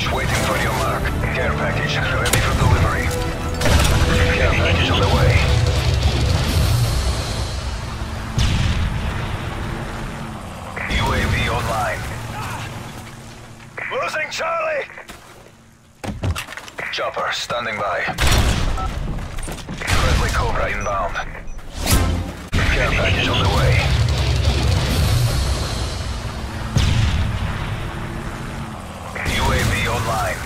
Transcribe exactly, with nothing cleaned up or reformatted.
package waiting for your mark. Care package ready for delivery. Care package on the way. U A V online. Losing Charlie! Chopper standing by. Friendly Cobra inbound. Care package on the way. U A V online.